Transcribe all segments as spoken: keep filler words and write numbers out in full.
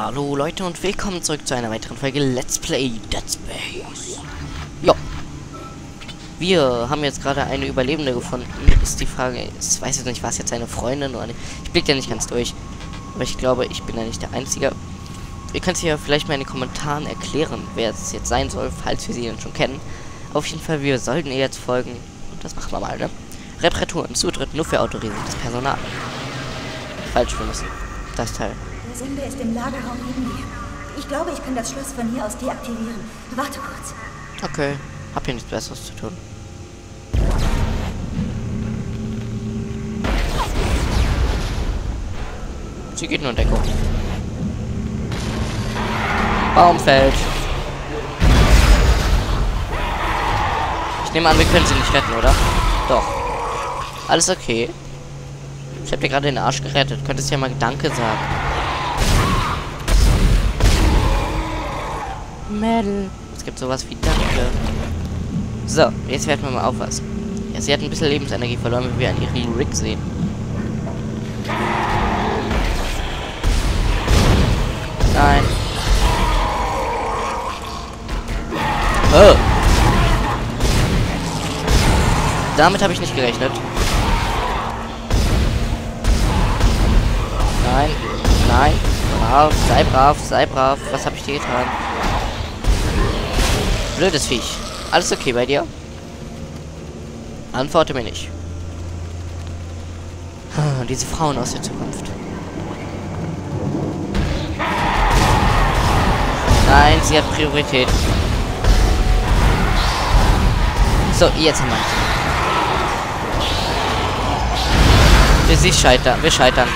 Hallo Leute und willkommen zurück zu einer weiteren Folge Let's Play Dead Space. Jo. Wir haben jetzt gerade eine Überlebende gefunden. Ist die Frage, ich weiß jetzt nicht, war es jetzt eine Freundin oder nicht. Ich blick ja nicht ganz durch. Aber ich glaube, ich bin ja nicht der Einzige. Ihr könnt ja vielleicht mal in den Kommentaren erklären, wer es jetzt sein soll, falls wir sie dann schon kennen. Auf jeden Fall, wir sollten ihr jetzt folgen. Und das machen wir mal, ne? Reparaturen, Zutritt nur für autorisiertes Personal. Falsch, wir müssen das Teil. Der Sender ist im Lagerraum neben mir. Ich glaube, ich kann das Schloss von hier aus deaktivieren. Warte kurz. Okay, hab hier nichts Besseres zu tun. Sie geht nur in Deckung. Baum fällt. Ich nehme an, wir können sie nicht retten, oder? Doch. Alles okay. Ich habe dir gerade den Arsch gerettet. Könntest ja mal Danke sagen. Mädel. Es gibt sowas wie Danke. So, jetzt werden wir mal aufpassen. Ja, sie hat ein bisschen Lebensenergie verloren, wie wir an ihrem Rig sehen. Nein. Oh. Damit habe ich nicht gerechnet. Nein. Nein. Brav. Sei brav. Sei brav. Was habe ich dir getan? Blödes Viech. Alles okay bei dir? Antworte mir nicht. Diese Frauen aus der Zukunft. Nein, sie hat Priorität. So, jetzt haben wir Wir sie scheitern. Wir scheitern.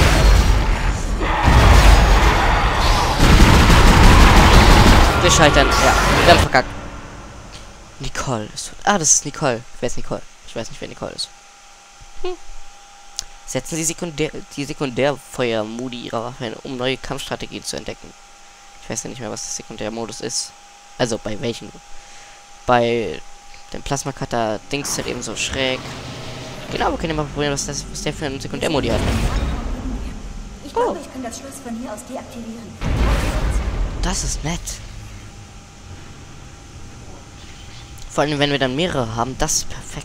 Wir scheitern. Ja, wir haben verkackt. Nicole. Ah, das ist Nicole. Wer ist Nicole? Ich weiß nicht, wer Nicole ist. Hm. Setzen Sie Sekundär die Sekundärfeuer-Modi Ihrer Waffe ein, um neue Kampfstrategien zu entdecken. Ich weiß ja nicht mehr, was der Sekundärmodus ist. Also, bei welchem? Bei dem Plasma-Cutter Dings ist halt eben so schräg. Genau, wir können ja mal probieren, was, das, was der für einen Sekundärmodi hat. Ich glaube, ich kann das Schloss von hier aus deaktivieren. Das ist nett. Vor allem, wenn wir dann mehrere haben, das ist perfekt.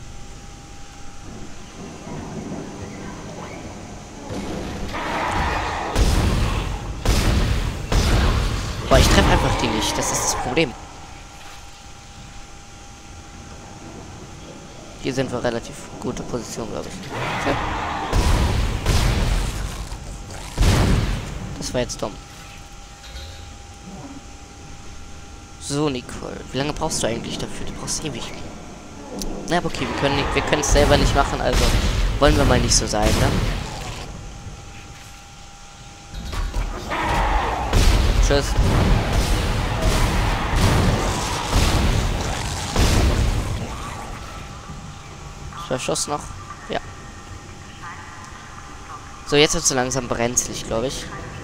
Boah, ich treffe einfach die nicht. Das ist das Problem. Hier sind wir relativ gute Position, glaube ich. Okay. Das war jetzt dumm. So, Nicole. Wie lange brauchst du eigentlich dafür? Du brauchst ewig. Na, aber okay, wir können nicht, wir können es selber nicht machen, also wollen wir mal nicht so sein, ne? Tschüss. Zwei Schuss noch. Ja. So, jetzt wird es so langsam brenzlig, glaube ich.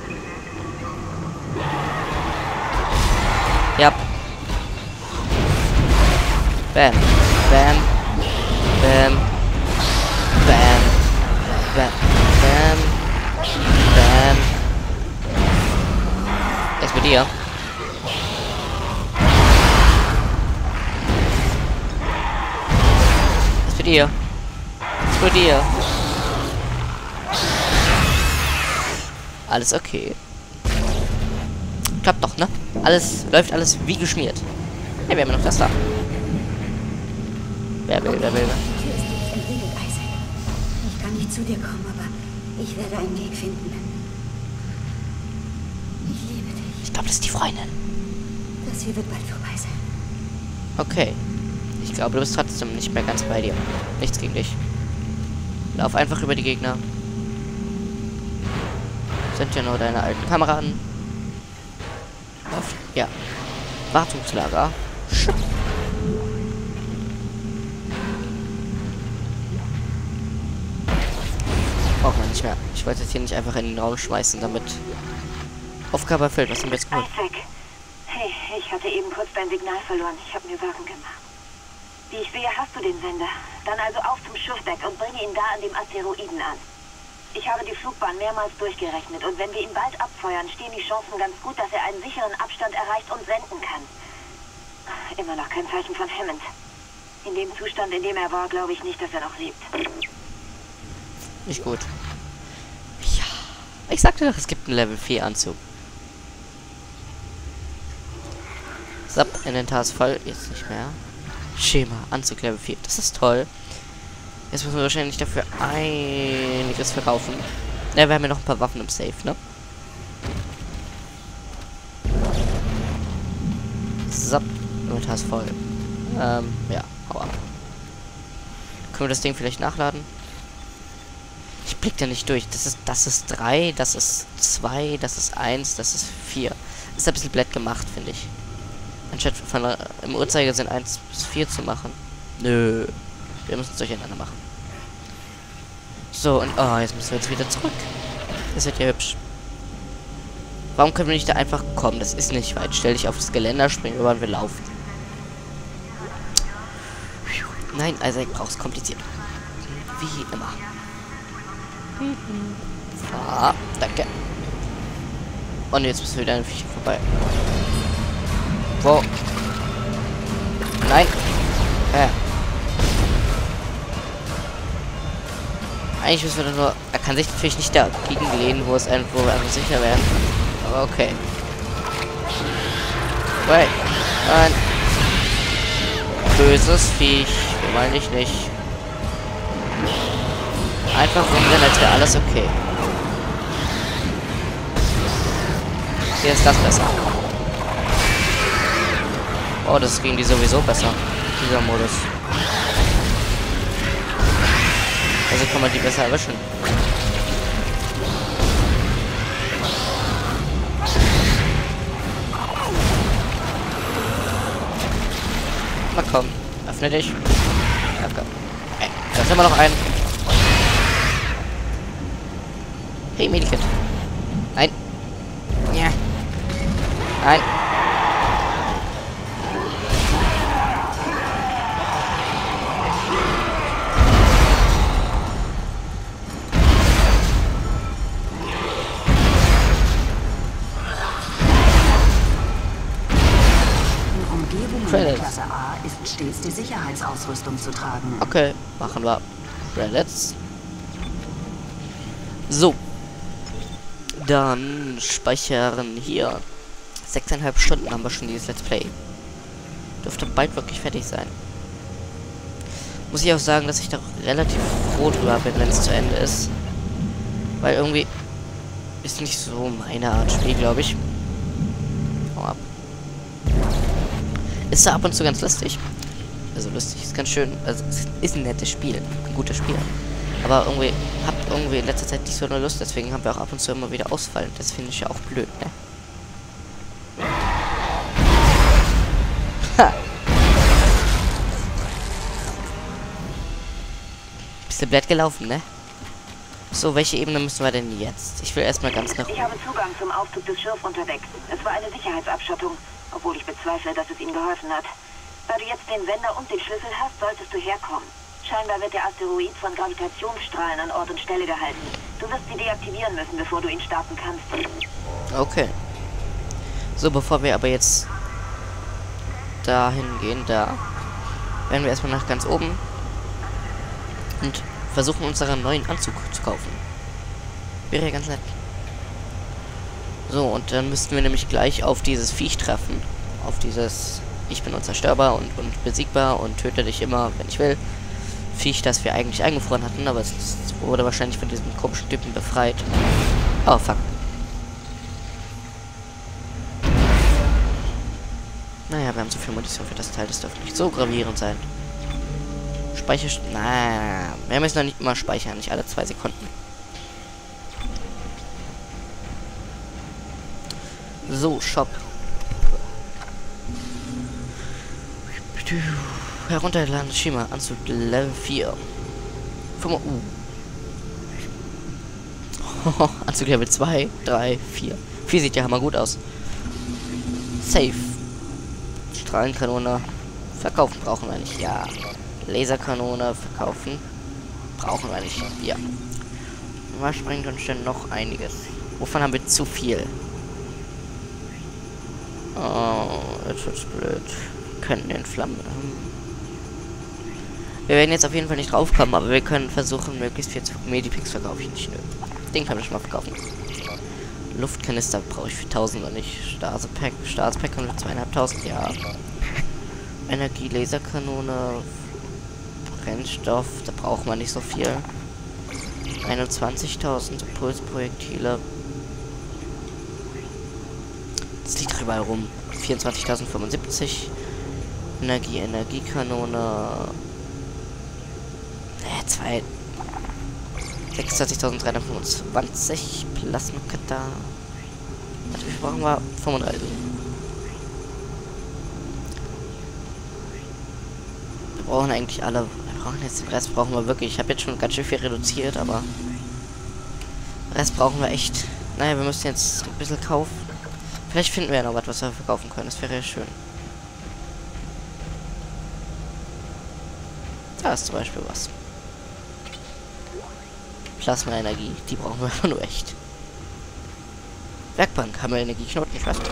Ja. Bam. Bam. Bam. Bam. Bam. Bam. Bam. Explodier. Explodier. Explodier. Alles okay. Klappt doch, ne? Alles läuft alles wie geschmiert. Hey, wir haben noch das da. Wer will, wer will, ne? Die Tür ist nicht entriegelt, Isaac. Ich kann nicht zu dir kommen, aber ich werde einen Weg finden. Ich liebe dich. Ich glaube, das ist die Freundin. Das hier wird bald vorbei sein. Okay. Ich glaube, du bist trotzdem nicht mehr ganz bei dir. Nichts gegen dich. Lauf einfach über die Gegner. Sind ja nur deine alten Kameraden. Auf, ja. Wartungslager. Schupp. Braucht man nicht mehr. Ich wollte es hier nicht einfach in den Raum schmeißen, damit Aufgabe erfüllt. Was haben wir jetzt geholt? Isaac. Hey, ich hatte eben kurz dein Signal verloren. Ich habe mir Sorgen gemacht. Wie ich sehe, hast du den Sender. Dann also auf zum Schiffdeck und bringe ihn da an dem Asteroiden an. Ich habe die Flugbahn mehrmals durchgerechnet und wenn wir ihn bald abfeuern, stehen die Chancen ganz gut, dass er einen sicheren Abstand erreicht und senden kann. Immer noch kein Zeichen von Hammond. In dem Zustand, in dem er war, glaube ich nicht, dass er noch lebt. Nicht gut. Ja. Ich sagte doch, es gibt einen Level vier Anzug. Sub, Inventar ist voll. Jetzt nicht mehr. Schema, Anzug Level vier. Das ist toll. Jetzt müssen wir wahrscheinlich dafür einiges verkaufen. Ja, wir haben ja noch ein paar Waffen im Safe, ne? Sub, Inventar ist voll. Ähm, ja, hau ab. Können wir das Ding vielleicht nachladen? Ich blick da nicht durch. Das ist, das ist drei, das ist zwei, das ist eins, das ist vier. Ist ein bisschen blöd gemacht, finde ich. Anstatt von äh, im Uhrzeigersinn eins bis vier zu machen. Nö. Wir müssen es durcheinander machen. So, und oh, jetzt müssen wir jetzt wieder zurück. Das wird ja hübsch. Warum können wir nicht da einfach kommen? Das ist nicht weit. Stell dich auf das Geländer, springen über und wir laufen. Nein, also ich brauch's kompliziert. Wie immer. Ah, danke. Und jetzt müssen wir wieder an den Viecher vorbei. Wo? Nein. Äh. Eigentlich müssen wir nur... Er kann sich natürlich nicht dagegen lehnen, wo es irgendwo einfach sicher wäre. Aber okay. Wait. Nein. Böses Viech. Wir meinen ich nicht. Einfach rumrennen, als wäre alles okay. Hier ist das besser. Oh, das ging die sowieso besser. Dieser Modus. Also kann man die besser erwischen. Na komm, öffne dich. Danke. Ey, da ist immer noch ein. Hey, Medikit. Nein. Ja. Nein. Klasse A ist stets die Sicherheitsausrüstung zu tragen. Okay, machen wir. Credits. So. Dann speichern hier. Sechseinhalb Stunden haben wir schon dieses Let's Play. Dürfte bald wirklich fertig sein. Muss ich auch sagen, dass ich da relativ froh drüber bin, wenn es zu Ende ist. Weil irgendwie ist nicht so meine Art Spiel, glaube ich. Hau ab. Ist da ab und zu ganz lustig. Also lustig, ist ganz schön. Also es ist ein nettes Spiel. Ein gutes Spiel. Aber irgendwie, habt irgendwie in letzter Zeit nicht so eine Lust, deswegen haben wir auch ab und zu immer wieder Ausfall. Das finde ich ja auch blöd, ne? Ha! Bisschen blöd gelaufen, ne? So, welche Ebene müssen wir denn jetzt? Ich will erstmal ganz nach... Ich habe Zugang zum Aufzug des Schirrs unterwegs. Es war eine Sicherheitsabschottung, obwohl ich bezweifle, dass es ihm geholfen hat. Da du jetzt den Sender und den Schlüssel hast, solltest du herkommen. Scheinbar wird der Asteroid von Gravitationsstrahlen an Ort und Stelle gehalten. Du wirst sie deaktivieren müssen, bevor du ihn starten kannst. Okay. So, bevor wir aber jetzt dahin gehen, da werden wir erstmal nach ganz oben und versuchen, unseren neuen Anzug zu kaufen. Wäre ja ganz nett. So, und dann müssten wir nämlich gleich auf dieses Viech treffen. Auf dieses, ich bin unzerstörbar und, und besiegbar und töte dich immer, wenn ich will. Viech, das wir eigentlich eingefroren hatten, aber es wurde wahrscheinlich von diesem komischen Typen befreit. Oh, fuck. Naja, wir haben zu viel Munition für das Teil, das dürfte nicht so gravierend sein. Speicher... Na, wir müssen doch nicht immer speichern, nicht alle zwei Sekunden. So, Shop. Herunterladen, Schema, Anzug Level vier. fünf, uh. Anzug Level zwei, drei, vier. vier sieht ja hammer gut aus. Safe. Strahlenkanone. Verkaufen brauchen wir nicht. Ja. Laserkanone verkaufen. Brauchen wir nicht. Ja. Was bringt uns denn noch einiges? Wovon haben wir zu viel? Oh, jetzt wird's blöd. Wir können den Flammen. Wir werden jetzt auf jeden Fall nicht draufkommen, aber wir können versuchen, möglichst viel zu. Medipix verkaufe ich nicht. Nö. Den kann ich mal verkaufen. Luftkanister brauche ich für tausend oder nicht. Stase-Pack. Stase-Pack können wir zweieinhalbtausend, ja. Energie, Laserkanone. Brennstoff, da braucht man nicht so viel. einundzwanzigtausend Impulsprojektile. Das liegt überall rum. vierundzwanzigtausendfünfundsiebzig. Energie, Energiekanone. Äh, zwei. sechsundzwanzigtausenddreihundertfünfundzwanzig. Plasmakata. Natürlich brauchen wir fünfunddreißig. Wir brauchen eigentlich alle. Wir brauchen jetzt den Rest, brauchen wir wirklich. Ich habe jetzt schon ganz schön viel reduziert, aber. Den Rest brauchen wir echt. Naja, wir müssen jetzt ein bisschen kaufen. Vielleicht finden wir ja noch was, was wir verkaufen können. Das wäre ja schön. Da ist zum Beispiel was. Plasma-Energie. Die brauchen wir einfach nur echt. Werkbank. Haben wir Energieknoten? Ich weiß nicht.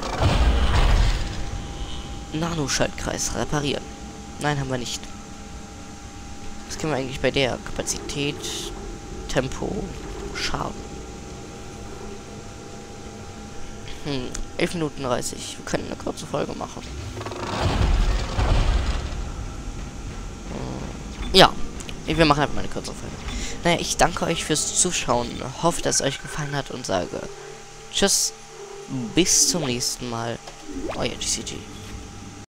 Nanoschaltkreis. Reparieren. Nein, haben wir nicht. Was können wir eigentlich bei der? Kapazität, Tempo, Schaden. Hm, elf Minuten dreißig. Wir können eine kurze Folge machen. Ja, wir machen einfach mal eine kurze Folge. Naja, ich danke euch fürs Zuschauen. Hoffe, dass es euch gefallen hat und sage Tschüss, bis zum nächsten Mal. Euer G C G.